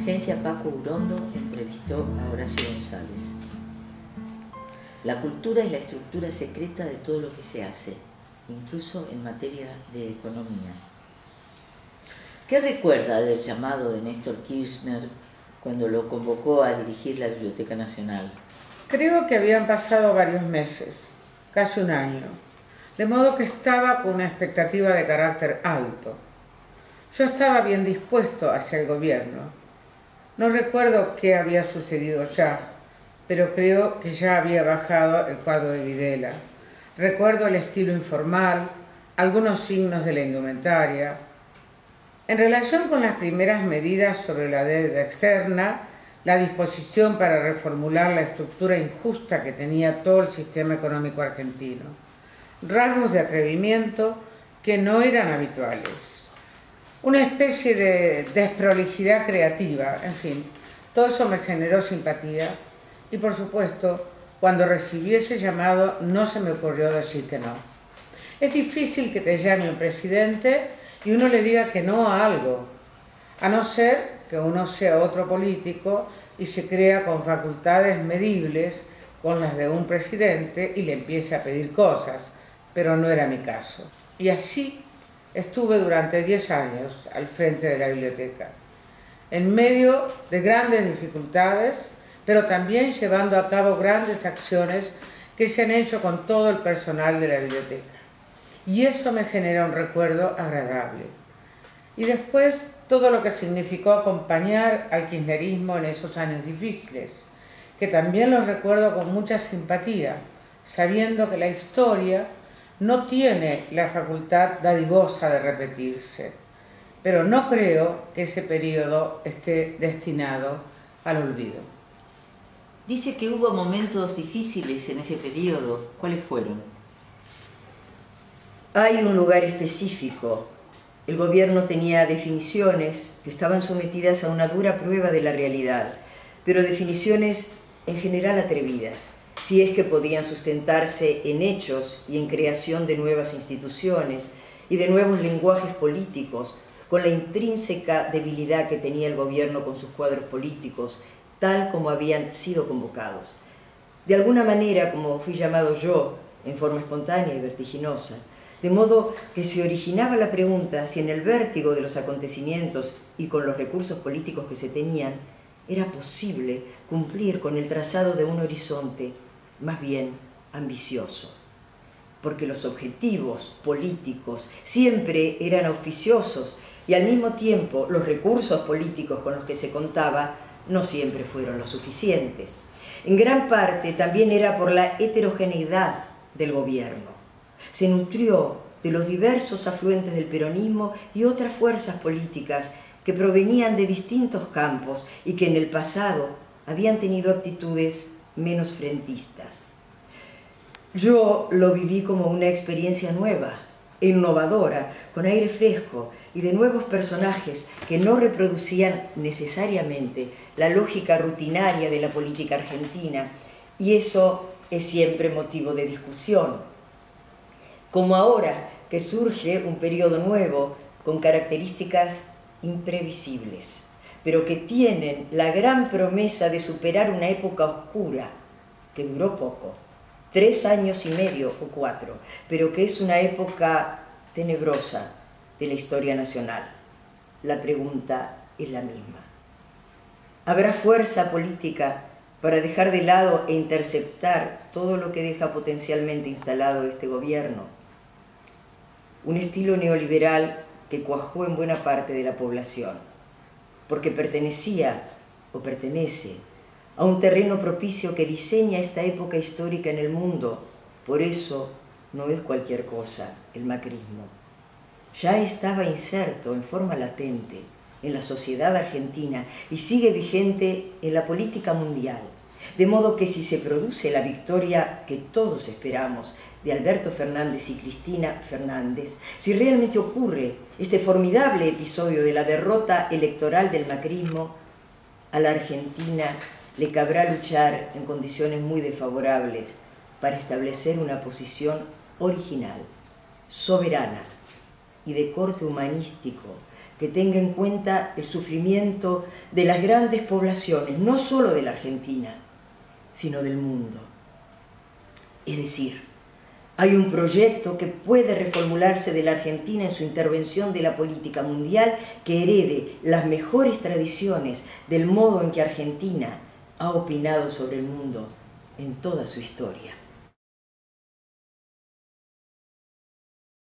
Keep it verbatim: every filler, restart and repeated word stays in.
Agencia Paco Urondo entrevistó a Horacio González. La cultura es la estructura secreta de todo lo que se hace, incluso en materia de economía. ¿Qué recuerda del llamado de Néstor Kirchner cuando lo convocó a dirigir la Biblioteca Nacional? Creo que habían pasado varios meses, casi un año, de modo que estaba con una expectativa de carácter alto. Yo estaba bien dispuesto hacia el gobierno. No recuerdo qué había sucedido ya, pero creo que ya había bajado el cuadro de Videla. Recuerdo el estilo informal, algunos signos de la indumentaria. En relación con las primeras medidas sobre la deuda externa, la disposición para reformular la estructura injusta que tenía todo el sistema económico argentino. Rasgos de atrevimiento que no eran habituales. Una especie de desprolijidad creativa, en fin, todo eso me generó simpatía y, por supuesto, cuando recibí ese llamado no se me ocurrió decir que no. Es difícil que te llame un presidente y uno le diga que no a algo, a no ser que uno sea otro político y se crea con facultades medibles con las de un presidente y le empiece a pedir cosas, pero no era mi caso. Y así estuve durante diez años al frente de la biblioteca, en medio de grandes dificultades, pero también llevando a cabo grandes acciones que se han hecho con todo el personal de la biblioteca. Y eso me genera un recuerdo agradable. Y después todo lo que significó acompañar al kirchnerismo en esos años difíciles, que también los recuerdo con mucha simpatía, sabiendo que la historia no tiene la facultad dadivosa de repetirse, pero no creo que ese periodo esté destinado al olvido. Dice que hubo momentos difíciles en ese periodo. ¿Cuáles fueron? Hay un lugar específico. El gobierno tenía definiciones que estaban sometidas a una dura prueba de la realidad, pero definiciones en general atrevidas, si es que podían sustentarse en hechos y en creación de nuevas instituciones y de nuevos lenguajes políticos, con la intrínseca debilidad que tenía el gobierno con sus cuadros políticos, tal como habían sido convocados. De alguna manera, como fui llamado yo, en forma espontánea y vertiginosa, de modo que se originaba la pregunta si en el vértigo de los acontecimientos y con los recursos políticos que se tenían, era posible cumplir con el trazado de un horizonte más bien ambicioso, porque los objetivos políticos siempre eran auspiciosos y al mismo tiempo los recursos políticos con los que se contaba no siempre fueron los suficientes. En gran parte también era por la heterogeneidad del gobierno. Se nutrió de los diversos afluentes del peronismo y otras fuerzas políticas que provenían de distintos campos y que en el pasado habían tenido actitudes menos frentistas. Yo lo viví como una experiencia nueva, innovadora, con aire fresco y de nuevos personajes que no reproducían necesariamente la lógica rutinaria de la política argentina, y eso es siempre motivo de discusión. Como ahora que surge un periodo nuevo con características imprevisibles, pero que tienen la gran promesa de superar una época oscura que duró poco, tres años y medio o cuatro, pero que es una época tenebrosa de la historia nacional. La pregunta es la misma. ¿Habrá fuerza política para dejar de lado e interceptar todo lo que deja potencialmente instalado este gobierno? Un estilo neoliberal que cuajó en buena parte de la población, porque pertenecía o pertenece a un terreno propicio que diseña esta época histórica en el mundo. Por eso no es cualquier cosa el macrismo. Ya estaba inserto en forma latente en la sociedad argentina y sigue vigente en la política mundial. De modo que si se produce la victoria que todos esperamos de Alberto Fernández y Cristina Fernández, si realmente ocurre este formidable episodio de la derrota electoral del macrismo, a la Argentina le cabrá luchar en condiciones muy desfavorables para establecer una posición original, soberana y de corte humanístico que tenga en cuenta el sufrimiento de las grandes poblaciones, no solo de la Argentina, sino del mundo. Es decir, hay un proyecto que puede reformularse de la Argentina en su intervención de la política mundial, que herede las mejores tradiciones del modo en que Argentina ha opinado sobre el mundo en toda su historia.